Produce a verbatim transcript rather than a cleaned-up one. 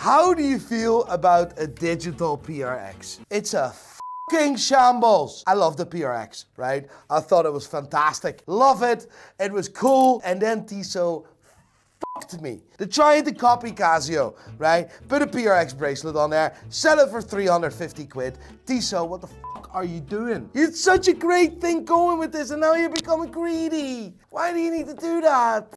How do you feel about a digital P R X? It's a fucking shambles. I love the P R X, right? I thought it was fantastic. Love it. It was cool. And then Tissot fucked me. They're trying to copy Casio, right? Put a P R X bracelet on there, sell it for three hundred fifty quid. Tissot, what the fuck are you doing? You had such a great thing going with this and now you're becoming greedy. Why do you need to do that?